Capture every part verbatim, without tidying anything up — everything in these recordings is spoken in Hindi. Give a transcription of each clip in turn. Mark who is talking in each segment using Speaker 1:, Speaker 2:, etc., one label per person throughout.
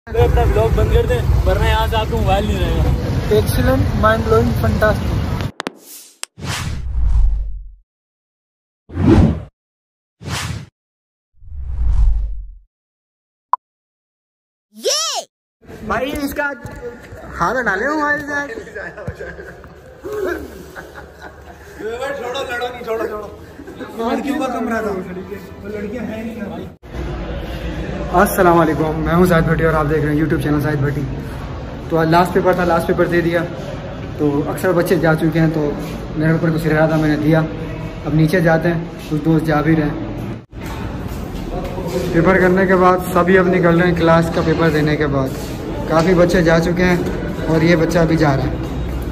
Speaker 1: तो अपना ब्लॉग बंद कर दे वरना यहाँ से आपको मोबाइल नहीं रहेगा।
Speaker 2: Excellent, mind blowing, fantastic.
Speaker 1: भाई इसका हाथ डाले मोबाइल से।
Speaker 2: छोड़ो लड़ो नहीं, छोड़ो छोड़ो। लड़कियों का कमरा था, वो लड़कियां हैं नहीं भाई।
Speaker 3: अस्सलाम वालेकुम, मैं हूं जाहिद भट्टी और आप देख रहे हैं यूट्यूब चैनल जाहिद भट्टी। तो आज लास्ट पेपर था, लास्ट पेपर दे दिया। तो अक्सर बच्चे जा चुके हैं, तो मेरे ऊपर कुछ रहा था, मैंने दिया। अब नीचे जाते हैं, कुछ दोस्त जा भी रहे हैं। पेपर करने के बाद सभी अब निकल रहे हैं क्लास का पेपर देने के बाद। काफ़ी बच्चे जा चुके हैं और ये बच्चा अभी जा रहा है।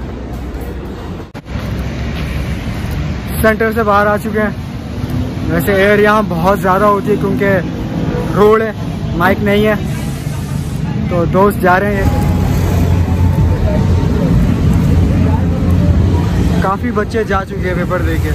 Speaker 3: सेंटर से बाहर आ चुके हैं। वैसे एयर यहाँ बहुत ज़्यादा होती है क्योंकि रोड है, माइक नहीं है। तो दोस्त जा रहे हैं, काफ़ी बच्चे जा चुके हैं पेपर देके।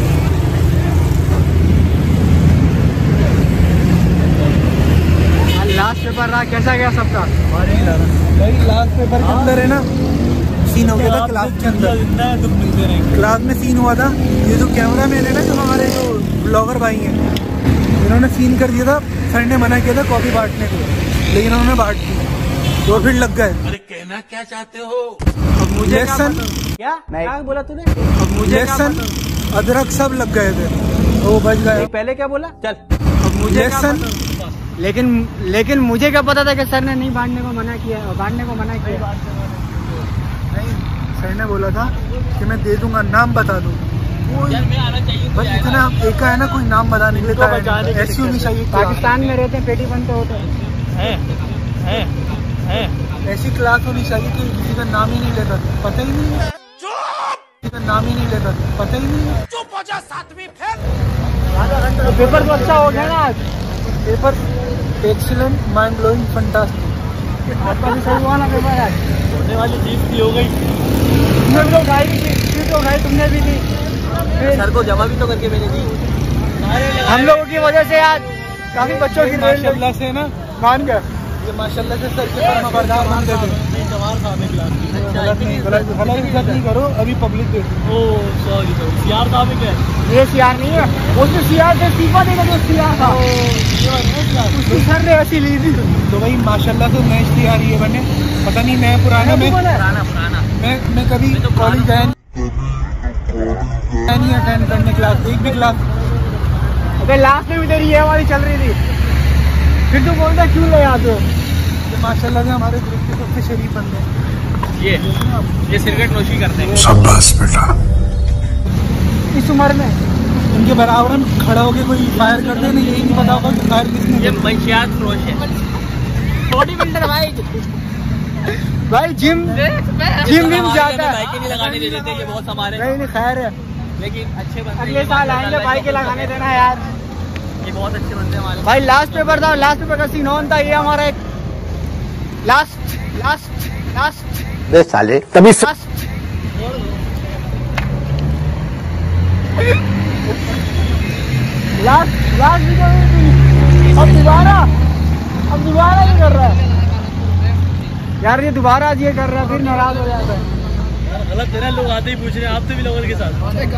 Speaker 3: लास्ट पेपर रहा, कैसा गया सबका?
Speaker 2: भाई लास्ट पेपर के अंदर है ना सीन हो गया था क्लास के अंदर।
Speaker 1: दुख मिलते रहेंगे।
Speaker 2: क्लास में सीन हुआ था, ये जो कैमरा मैन है ना, जो हमारे जो ब्लॉगर भाई हैं, इन्होंने सीन कर दिया था। सर ने मना किया था कॉपी बांटने को, लेकिन उन्होंने बांट दी तो फिर लग गए।
Speaker 4: अरे कहना क्या चाहते हो?
Speaker 2: अब मुझे लेसन
Speaker 1: क्या क्या बोला तूने?
Speaker 2: अब मुझे लेसन अदरक सब लग गए थे, वो बच गए।
Speaker 1: पहले क्या बोला? चल
Speaker 2: अब मुझे लेसन,
Speaker 3: लेकिन लेकिन मुझे क्या पता था कि सर ने नहीं बांटने को मना किया, बांटने को मना किया।
Speaker 2: नहीं, सर ने बोला था कि मैं दे दूंगा, नाम बता दूँ। बस इतना एक है ना, कोई नाम बताने के लिए ऐसी होनी चाहिए।
Speaker 3: पाकिस्तान में रहते हैं, पेटी बनते होते हैं।
Speaker 1: है है
Speaker 2: ऐसी क्लास होनी चाहिए कि किसी का नाम ही नहीं लेता, पता ही नहीं है। किसी का नाम ही नहीं लेता, पता ही नहीं है।
Speaker 4: चुप हो जा, सातवीं फेल।
Speaker 3: तो पेपर तो अच्छा हो गया ना आज?
Speaker 2: Paper excellent, mind blowing, fantastic.
Speaker 3: आपका भी सही हुआ ना पेपर आज?
Speaker 1: होने वाली जीत की हो गई।
Speaker 3: तुमने भी तो खाई भी थी, सीट तो खाई तुमने भी थी।
Speaker 1: सर को जमा भी तो करके मैंने दी।
Speaker 3: हम लोगों की वजह से आज काफी बच्चों की
Speaker 2: माशाल्लाह से ना
Speaker 3: मान गए।
Speaker 2: ये माशाल्लाह से सर के पर बर्दाश्त मान देते। गलत नहीं करो, अभी पब्लिक देखो।
Speaker 1: ओ सॉरी सॉरी सीआर साहब क्या है?
Speaker 3: ये सीआर नहीं है, वो तो सीआर से इस्तीफा देगा, जो सीआर था उसकी सर ने ऐसी ली थी।
Speaker 2: तो भाई माशाल्लाह से मैच तैयार है बने। पता नहीं मैं पुराना में
Speaker 1: पुराना पुराना
Speaker 2: मैं मैं कभी कॉलेज जाए नहीं अटेंड करने क्लास, एक भी क्लास।
Speaker 3: अबे लास्ट में भी तेरी ये वाली चल रही थी, फिर तू बोलता क्यों ले आते हो?
Speaker 2: ये माशाल्लाह से हमारे ग्रुप के सबसे शरीफ बंदे हैं।
Speaker 1: ये ये सिगरेट नोशी करते हैं।
Speaker 4: शाबाश बेटा।
Speaker 3: इस उम्र में
Speaker 2: उनके बराबर में खड़ा होकर कोई फायर करते हैं ना, यही नहीं पता होगा कि फायर किसने
Speaker 1: ये मंशियात फरोश है। बॉडी बिल्डर भाई
Speaker 3: भाई जिम जिम विम जाता है।
Speaker 1: बाइकें नहीं लगाने दे देते, ये बहुत हमारे।
Speaker 3: नहीं नहीं खैर है,
Speaker 1: लेकिन अच्छे बंदे।
Speaker 3: अगले साल आएंगे बाइक के लगाने देना यार।
Speaker 1: ये बहुत अच्छे बंदे हमारे।
Speaker 3: भाई लास्ट पेपर था, लास्ट पेपर का सीन ऑन था। ये हमारा एक लास्ट लास्ट लास्ट
Speaker 4: बे साले तभी
Speaker 3: लास्ट लास्ट लास्ट अब दोबारा अब दोबारा ये कर रहा है यार। ये दोबारा आज ये कर रहा है, फिर नाराज हो जाता है।
Speaker 1: गलत है ना, लोग आते ही पूछ रहे हैं आपसे भी लोगों के साथ।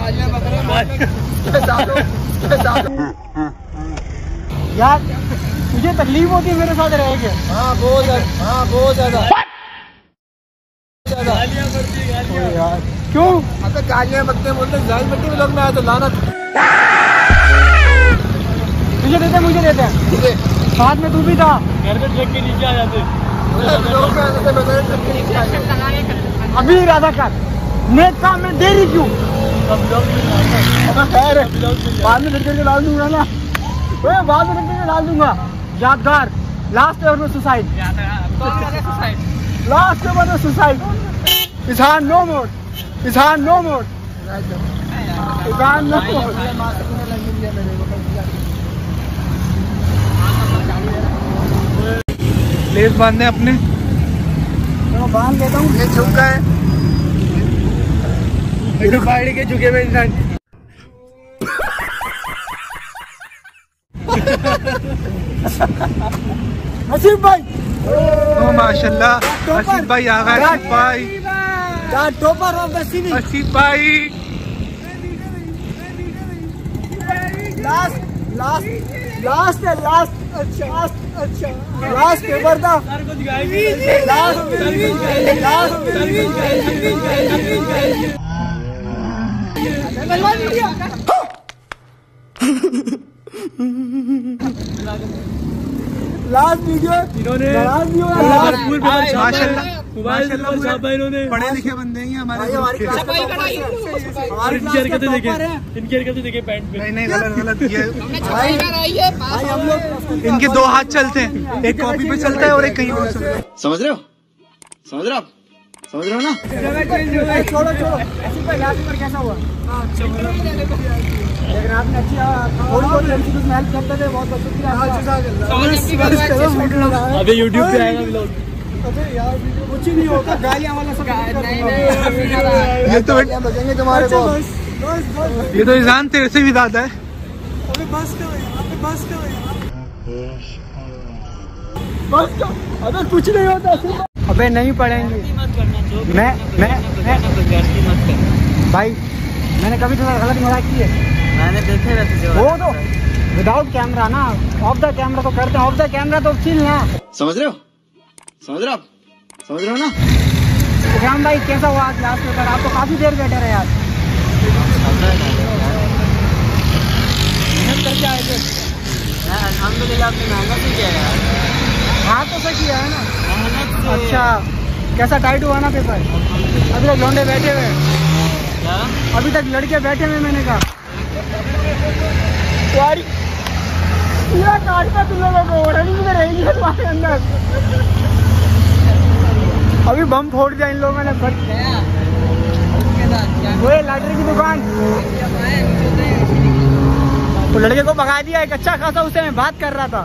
Speaker 3: यार तुझे तकलीफ होती है मेरे साथ रह के?
Speaker 2: हाँ बहुत ज्यादा, हाँ बहुत ज्यादा
Speaker 1: गालियाँ पड़ती हैं, गालियाँ।
Speaker 3: यार क्यों?
Speaker 2: अब तो गालियाँ बकते हैं, बोलते हैं जाहिद भट्टी में लोग में आया तो लाना।
Speaker 3: तुझे देते मुझे देते हैं, साथ में तू भी था।
Speaker 1: घर में ट्रक के नीचे आ जाते।
Speaker 3: अभी इरादा कर, नेक काम में देरी क्यों? खैर बाद में लड़के को डाल दूंगा ना, बाद में लड़के को डाल दूंगा। यादगार लास्ट ओवर में सुसाइड, लास्ट ओवर में suicide. Izhan no more, Izhan no more, Izhan no more.
Speaker 2: Lace बांधने अपने
Speaker 3: तो बांध देता हूँ।
Speaker 2: ये झुका है,
Speaker 3: फाड़ी के झुके हुए इंसान। नसीब भाई
Speaker 2: माशाल्लाह। आसिफ भाई आ गए, आसिफ भाई,
Speaker 3: topper of the city.
Speaker 2: Asif भाई
Speaker 3: लास्ट लास्ट लास्ट है लास्ट। अच्छा अच्छा लास्ट पेपर था। लास्ट वीडियो इन्होंने
Speaker 2: माशाल्लाह माशाल्लाह पढ़े लिखे बंदे हैं हमारे।
Speaker 5: इनकी हरकतें देखें, इनकी हरकतें देखें पैंट पे।
Speaker 2: नहीं नहीं गलत गलत किया। इनके दो हाथ चलते हैं, एक कॉपी पे चलता है और एक कहीं और चलता है।
Speaker 1: समझ रहे हो समझ रहे हो आप समझ रहे हो ना।
Speaker 3: छोड़ो छोड़ो कैसा हुआ? लेकिन आपने अच्छी थोड़ी बहुत हेल्प करते थे, बहुत बहुत शुक्रिया।
Speaker 5: अभी यूट्यूब पे आएगा व्लॉग।
Speaker 3: कुछ ही नहीं होता, गालियां वाला सब।
Speaker 2: ये तो
Speaker 3: बजेंगे तुम्हारे को।
Speaker 2: ये तो ईजान तेरे से भी ज्यादा है।
Speaker 3: अबे बस करो यार, बस करो यार, बस करो। अबे कुछ नहीं होता। अबे नहीं पढ़ेंगे। मैं मैं मैं भाई मैंने कभी तुम्हारा गलत मजाक की है?
Speaker 1: मैंने देखे वैसे
Speaker 3: वो तो विदाउट कैमरा ना, ऑफ द कैमरा तो करते हैं। ऑफ द कैमरा तो चिल ना।
Speaker 1: समझ रहे हो समझ रहे हो आप समझ रहे हो ना।
Speaker 3: इकराम भाई कैसा हुआ आज लास्ट पेपर? आप तो काफी देर बैठे रहे यार। मेहनत करके आए थे।
Speaker 1: अल्हम्दुलिल्लाह आपने मेहनत भी किया यार।
Speaker 3: हाँ तो सही किया है ना।
Speaker 1: मेहनत से।
Speaker 3: अच्छा कैसा टाइट हुआ ना पेपर? अभी तक लौंडे बैठे हुए,
Speaker 1: क्या
Speaker 3: अभी तक लड़के बैठे हुए। मैंने कहा यार पूरा काटता तुम लोगों को, रनिंग में रहेगी तुम्हारे अंदर। अभी बम फोड़ दिया इन लोगों ने। वो लॉटरी की दुकान, वो लड़के को भगा दिया। एक अच्छा खासा उससे मैं बात कर रहा था।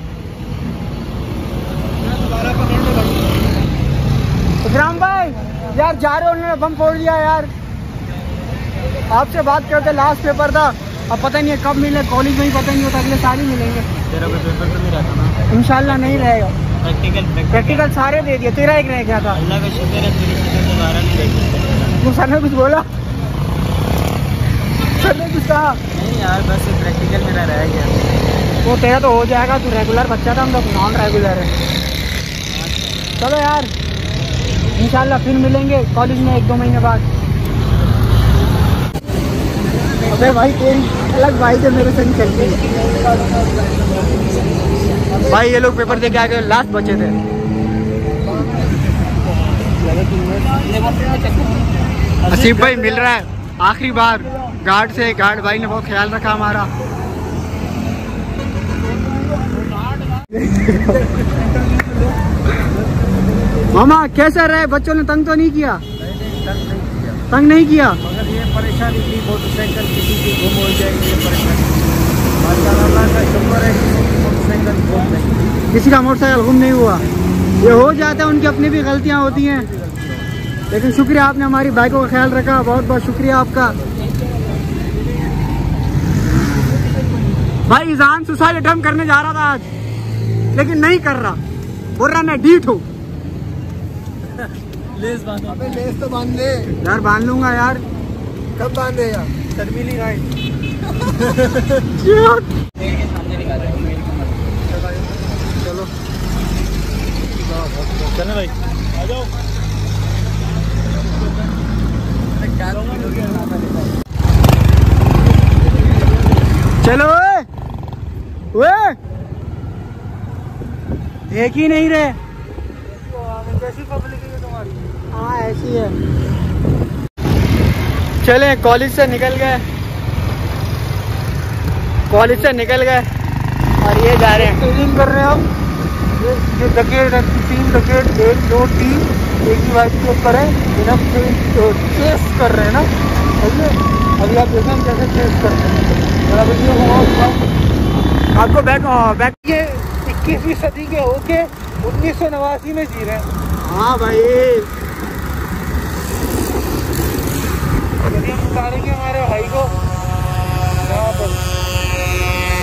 Speaker 3: इकराम भाई यार जा रहे हो, उन्होंने बम फोड़ दिया यार। आपसे बात करते, लास्ट पेपर था। अब पता नहीं है कब मिले, कॉलेज में ही पता नहीं होता, अगले साल ही मिलेंगे।
Speaker 1: तेरा कोई पेपर तो नहीं रहता ना?
Speaker 3: इंशाल्लाह नहीं रहेगा।
Speaker 1: प्रैक्टिकल
Speaker 3: प्रैक्टिकल सारे दे दिए, तेरा एक रह गया था।
Speaker 1: अल्लाह का शुक्र है तेरी शक्ल दोबारा नहीं देख सकते।
Speaker 3: वो सर ने कुछ बोला? सर ने कुछ कहा?
Speaker 1: नहीं यार बस प्रैक्टिकल मेरा रह गया।
Speaker 3: वो तेरा तो हो जाएगा, तू रेगुलर बच्चा था, हम लोग नॉन रेगुलर है। चलो यार इंशाल्लाह फिर मिलेंगे कॉलेज में एक दो महीने बाद। अबे भाई तेरी अलग भाई जो मेरे संग चलती है। भाई ये लोग पेपर दे के आ गए, लास्ट बचे थे। आसिफ भाई मिल रहा है आखिरी बार गार्ड से। गार्ड भाई ने बहुत ख्याल रखा हमारा। मामा कैसा रहे? बच्चों ने तंग तो नहीं किया? तंग नहीं किया
Speaker 2: मगर ये परेशानी थी, मोटरसाइकिल किसी की गुम हो जाएगी, ये परेशानी। अल्लाह का शुक्र है किसी की मोटरसाइकिल गुम नहीं,
Speaker 3: किसी का मोटरसाइकिल गुम नहीं हुआ। ये हो जाता है, उनकी अपनी भी गलतियां होती हैं। लेकिन शुक्रिया आपने हमारी बाइकों का ख्याल रखा, बहुत बहुत शुक्रिया आपका। भाई ईजान सुसाइड अटेम्प्ट करने जा रहा था आज, लेकिन नहीं कर रहा। बोल रहा मैं डीठ हूँ।
Speaker 5: लेस बांधो।
Speaker 2: अबे लेस तो बांध ले
Speaker 3: यार बांध लूंगा यार।
Speaker 2: कब बांधे यार? शर्मीली राइट।
Speaker 3: चलो
Speaker 5: चलो भाई आ जाओ।
Speaker 3: चलो ओए, देख ही नहीं रहे।
Speaker 2: कैसी पब्लिक है तुम्हारी?
Speaker 3: हाँ ऐसी है। चले कॉलेज से निकल गए, कॉलेज से निकल गए और ये जा रहे हैं ट्रेनिंग कर रहे हैं हम। ये ये डकेट है, तीन डकेट, एक दो तीन, एक ही बाइक के ऊपर है। चेस कर रहे हैं ना, समझे? अभी आप देखें हम कैसे चेस कर रहे हैं। वीडियो आपको बैक बैक
Speaker 2: ये इक्कीसवीं सदी के होके उन्नीस सौ नवासी में जी रहे हैं।
Speaker 3: हाँ भाई
Speaker 2: यदि हम उतारेंगे हमारे भाई को यहाँ पर।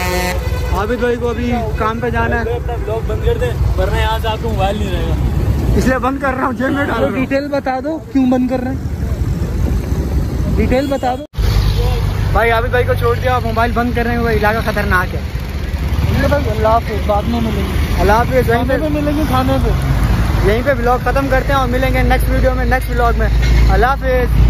Speaker 3: आबिद भाई को अभी काम पे जाना है।
Speaker 5: अपना ब्लॉग बंद कर दे वरना यहाँ से आपको मोबाइल नहीं रहेगा।
Speaker 3: इसलिए बंद कर रहा हूँ, जेब में डाल रहा हूँ।
Speaker 2: डिटेल बता दो क्यों बंद कर रहे हैं, डिटेल बता दो
Speaker 3: भाई। आबिद भाई को छोड़ दिया, मोबाइल बंद कर रहे हैं, वो इलाका खतरनाक है।
Speaker 2: भाई अल्लाह हाफिज़, बाद में मिलेंगे।
Speaker 3: अल्लाह हाफिज़। यहीं पे
Speaker 2: मिलेंगे खाने पे।
Speaker 3: यहीं पे व्लॉग खत्म करते हैं और मिलेंगे नेक्स्ट वीडियो में, नेक्स्ट व्लॉग में। अल्लाह हाफिज़।